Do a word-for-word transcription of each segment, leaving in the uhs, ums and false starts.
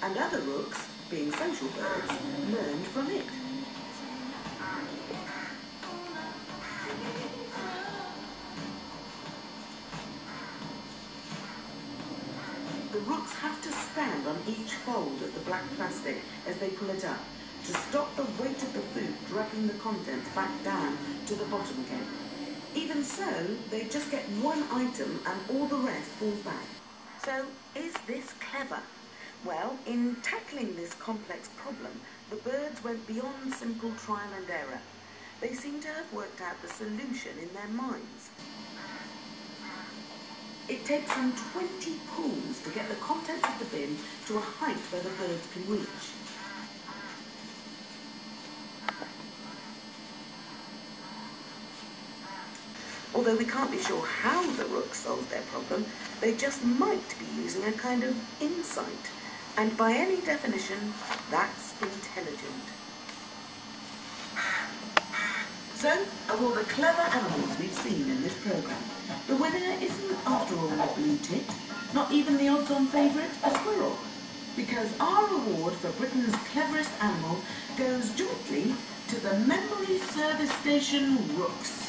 and other rooks, being social birds, learned from it. The rooks have to stand on each fold of the black plastic as they pull it up to stop the weight of the food dragging the contents back down to the bottom again. Even so, they just get one item and all the rest falls back. So, is this clever? Well, in tackling this complex problem, the birds went beyond simple trial and error. They seem to have worked out the solution in their minds. It takes some twenty pulls to get the contents of the bin to a height where the birds can reach. Although we can't be sure how the rooks solved their problem, they just might be using a kind of insight. And by any definition, that's intelligent. So, of all the clever animals we've seen in this programme, the winner isn't, after all, a blue tit, not even the odds-on favourite, a squirrel. Because our reward for Britain's cleverest animal goes jointly to the Memory Service Station Rooks.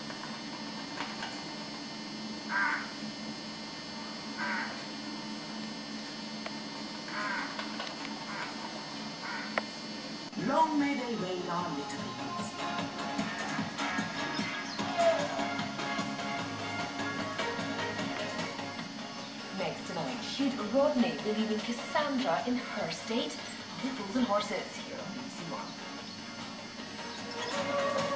Long may they reign our little babies. Next tonight, should Rodney be leaving Cassandra in her state? Nipples and horses here on B B C One.